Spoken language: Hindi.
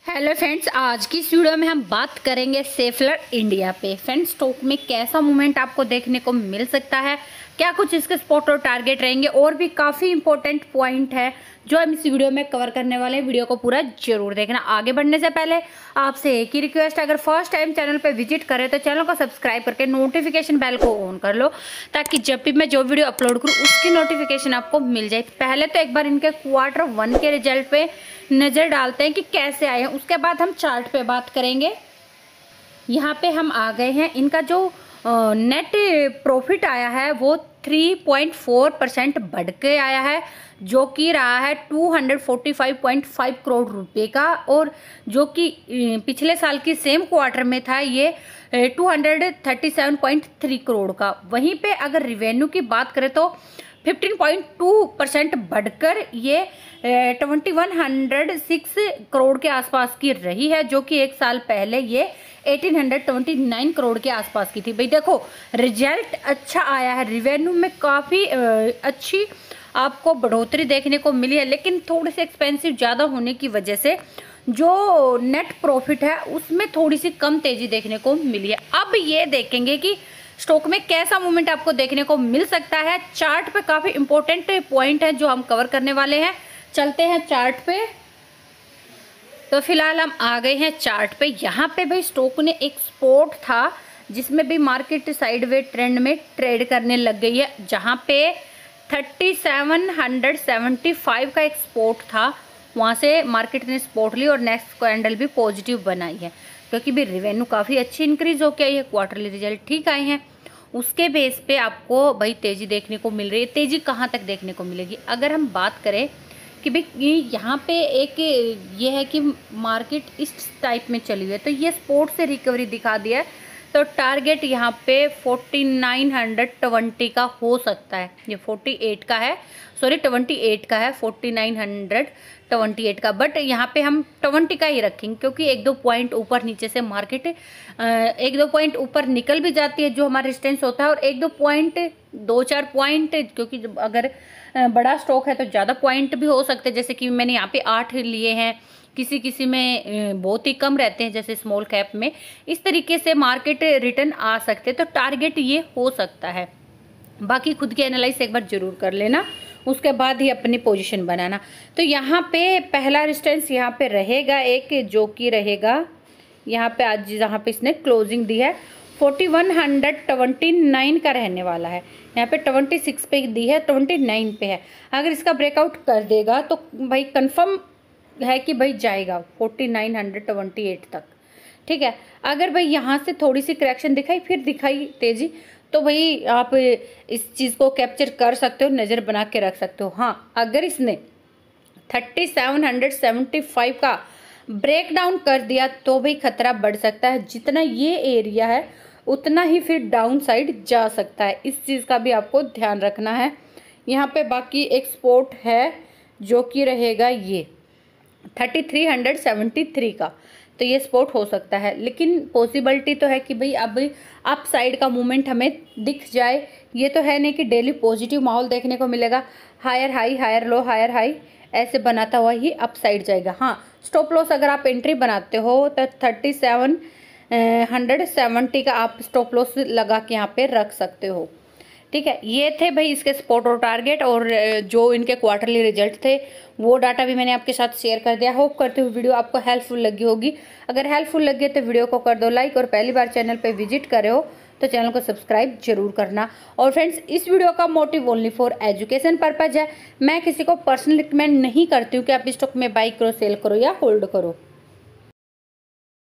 हेलो फ्रेंड्स, आज की इस वीडियो में हम बात करेंगे सेफलर इंडिया पे। फ्रेंड्स, स्टॉक में कैसा मूवमेंट आपको देखने को मिल सकता है, क्या कुछ इसके स्पॉट और टारगेट रहेंगे, और भी काफ़ी इंपॉर्टेंट पॉइंट है जो हम इस वीडियो में कवर करने वाले हैं। वीडियो को पूरा जरूर देखना। आगे बढ़ने से पहले आपसे एक ही रिक्वेस्ट, अगर फर्स्ट टाइम चैनल पे विजिट करें तो चैनल को सब्सक्राइब करके नोटिफिकेशन बेल को ऑन कर लो, ताकि जब भी मैं जो वीडियो अपलोड करूँ उसकी नोटिफिकेशन आपको मिल जाए। पहले तो एक बार इनके Q1 के रिजल्ट पे नज़र डालते हैं कि कैसे आए हैं, उसके बाद हम चार्ट पे बात करेंगे। यहाँ पे हम आ गए हैं। इनका जो नेट प्रॉफिट आया है वो 3.4% बढ़ के आया है, जो कि रहा है 245.5 करोड़ रुपए का, और जो कि पिछले साल की सेम क्वार्टर में था ये 237.3 करोड़ का। वहीं पे अगर रिवेन्यू की बात करें तो 15.2% बढ़कर ये 2106 करोड़ के आसपास की रही है, जो कि एक साल पहले ये 1829 करोड़ के आसपास की थी। भाई देखो, रिजल्ट अच्छा आया है, रिवेन्यू में काफ़ी अच्छी आपको बढ़ोतरी देखने को मिली है, लेकिन थोड़ी सी एक्सपेंसिव ज़्यादा होने की वजह से जो नेट प्रॉफिट है उसमें थोड़ी सी कम तेज़ी देखने को मिली है। अब ये देखेंगे कि स्टॉक में कैसा मूवमेंट आपको देखने को मिल सकता है। चार्ट पे काफ़ी इंपॉर्टेंट पॉइंट है जो हम कवर करने वाले हैं। चलते हैं चार्ट पे। तो फिलहाल हम आ गए हैं चार्ट पे। यहाँ पे भाई स्टॉक ने एक सपोर्ट था जिसमें भी मार्केट साइडवे ट्रेंड में ट्रेड करने लग गई है, जहाँ पे 3775 का एक सपोर्ट था, वहाँ से मार्केट ने सपोर्ट ली और नेक्स्ट कैंडल भी पॉजिटिव बनाई है, क्योंकि भी रेवेन्यू काफ़ी अच्छी इंक्रीज होकर आई है, क्वार्टरली रिजल्ट ठीक आए हैं। उसके बेस पे आपको भाई तेज़ी देखने को मिल रही है। तेज़ी कहाँ तक देखने को मिलेगी, अगर हम बात करें कि भाई यहाँ पे एक ये है कि मार्केट इस टाइप में चली हुई है, तो ये सपोर्ट से रिकवरी दिखा दिया है, तो टारगेट यहाँ पे 4920 का हो सकता है। ये 48 का है, सॉरी 28 का है, 4928 का, बट यहाँ पे हम 20 का ही रखेंगे, क्योंकि एक दो पॉइंट ऊपर नीचे से मार्केट एक दो पॉइंट ऊपर निकल भी जाती है जो हमारा रेजिस्टेंस होता है, और एक दो पॉइंट, दो चार पॉइंट, क्योंकि अगर बड़ा स्टॉक है तो ज़्यादा पॉइंट भी हो सकते हैं, जैसे कि मैंने यहाँ पे 8 लिए हैं, किसी किसी में बहुत ही कम रहते हैं, जैसे स्मॉल कैप में। इस तरीके से मार्केट रिटर्न आ सकते हैं, तो टारगेट ये हो सकता है। बाकी खुद की एनालाइज एक बार जरूर कर लेना, उसके बाद ही अपनी पोजीशन बनाना। तो यहाँ पे पहला रेजिस्टेंस यहाँ पे रहेगा एक, जो कि रहेगा यहाँ पे आज जहाँ पे इसने क्लोजिंग दी है 4129 का रहने वाला है। यहाँ पे 26 पे दी है, 29 पे है। अगर इसका ब्रेकआउट कर देगा तो भाई कंफर्म है कि भाई जाएगा 4928 तक, ठीक है। अगर भाई यहाँ से थोड़ी सी करेक्शन दिखाई, फिर दिखाई तेजी, तो भाई आप इस चीज़ को कैप्चर कर सकते हो, नज़र बना के रख सकते हो। हाँ, अगर इसने 3775 का ब्रेक डाउन कर दिया तो भाई खतरा बढ़ सकता है। जितना ये एरिया है उतना ही फिर डाउन साइड जा सकता है, इस चीज़ का भी आपको ध्यान रखना है। यहाँ पे बाकी एक सपोर्ट है जो कि रहेगा ये 3373 का, तो ये सपोर्ट हो सकता है, लेकिन पॉसिबिलिटी तो है कि भाई अब अप साइड का मूवमेंट हमें दिख जाए। ये तो है नहीं कि डेली पॉजिटिव माहौल देखने को मिलेगा, higher high higher low higher high ऐसे बनाता हुआ ही अप साइड जाएगा। हाँ, स्टॉप लॉस अगर आप एंट्री बनाते हो तो 3770 का आप स्टॉप लॉस लगा के यहाँ पे रख सकते हो, ठीक है। ये थे भाई इसके सपोर्ट और टारगेट, और जो इनके क्वार्टरली रिजल्ट थे वो डाटा भी मैंने आपके साथ शेयर कर दिया। होप करते हुए वीडियो आपको हेल्पफुल लगी होगी। अगर हेल्पफुल लगी है तो वीडियो को कर दो लाइक, और पहली बार चैनल पे विजिट करे हो तो चैनल को सब्सक्राइब जरूर करना। और फ्रेंड्स, इस वीडियो का motive only for education purpose है। मैं किसी को पर्सनल रिकमेंड नहीं करती हूँ कि आप स्टॉक में बाई करो, सेल करो या होल्ड करो।